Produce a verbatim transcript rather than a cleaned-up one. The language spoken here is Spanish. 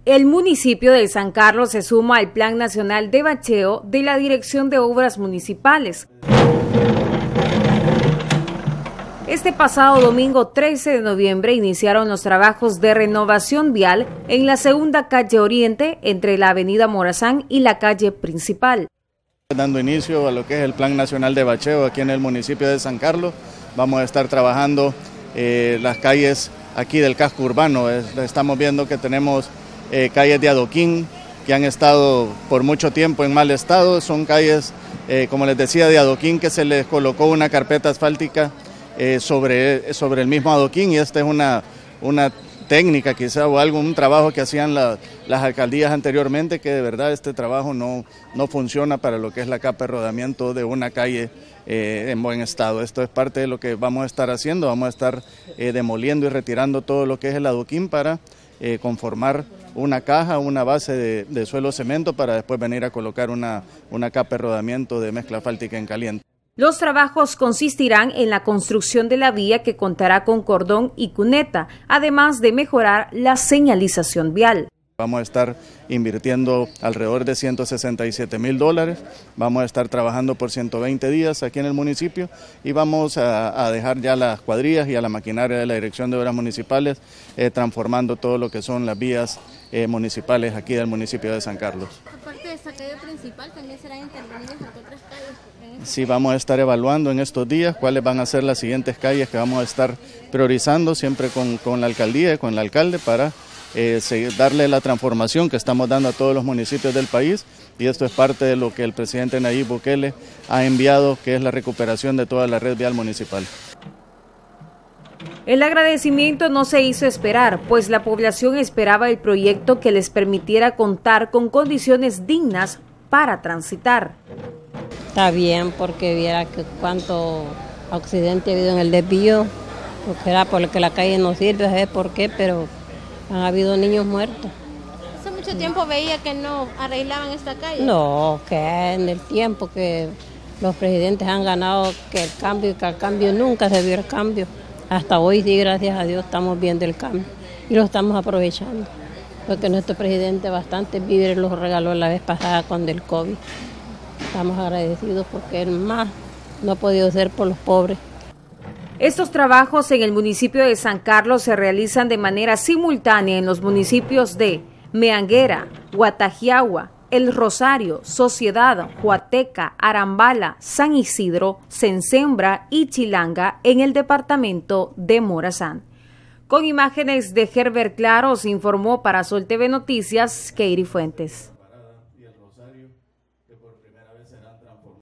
El municipio de San Carlos se suma al Plan Nacional de Bacheo de la Dirección de Obras Municipales. Este pasado domingo trece de noviembre iniciaron los trabajos de renovación vial en la segunda calle Oriente entre la avenida Morazán y la calle principal. Dando inicio a lo que es el Plan Nacional de Bacheo aquí en el municipio de San Carlos, vamos a estar trabajando eh, las calles aquí del casco urbano. Estamos viendo que tenemos eh, calles de adoquín que han estado por mucho tiempo en mal estado. Son calles, eh, como les decía, de adoquín que se les colocó una carpeta asfáltica eh, sobre, sobre el mismo adoquín, y esta es una, una técnica quizá o algo, un trabajo que hacían la, las alcaldías anteriormente, que de verdad este trabajo no, no funciona para lo que es la capa de rodamiento de una calle eh, en buen estado. Esto es parte de lo que vamos a estar haciendo, vamos a estar eh, demoliendo y retirando todo lo que es el adoquín para eh, conformar una caja, una base de, de suelo cemento para después venir a colocar una, una capa de rodamiento de mezcla asfáltica en caliente. Los trabajos consistirán en la construcción de la vía que contará con cordón y cuneta, además de mejorar la señalización vial. Vamos a estar invirtiendo alrededor de ciento sesenta y siete mil dólares, vamos a estar trabajando por ciento veinte días aquí en el municipio y vamos a, a dejar ya las cuadrillas y a la maquinaria de la Dirección de Obras Municipales eh, transformando todo lo que son las vías eh, municipales aquí del municipio de San Carlos. Aparte de esta calle principal, ¿también serán intervenidas en otras calles? Sí, vamos a estar evaluando en estos días cuáles van a ser las siguientes calles que vamos a estar priorizando siempre con, con la alcaldía y con el alcalde para Eh, darle la transformación que estamos dando a todos los municipios del país, y esto es parte de lo que el presidente Nayib Bukele ha enviado, que es la recuperación de toda la red vial municipal. El agradecimiento no se hizo esperar, pues la población esperaba el proyecto que les permitiera contar con condiciones dignas para transitar. Está bien, porque viera que cuánto accidente ha habido en el desvío, porque era porque la calle no sirve, ¿sabes por qué? Pero han habido niños muertos. ¿Hace mucho tiempo veía que no arreglaban esta calle? No, que en el tiempo que los presidentes han ganado, que el cambio, y que al cambio nunca se vio el cambio. Hasta hoy sí, gracias a Dios, estamos viendo el cambio y lo estamos aprovechando. Porque nuestro presidente bastante víveres los regaló la vez pasada con el COVID. Estamos agradecidos porque él más no ha podido ser por los pobres. Estos trabajos en el municipio de San Carlos se realizan de manera simultánea en los municipios de Meanguera, Guatajiagua, El Rosario, Sociedad, Huateca, Arambala, San Isidro, Censembra y Chilanga en el departamento de Morazán. Con imágenes de Herbert Claros informó para Sol T V Noticias, Keiri Fuentes.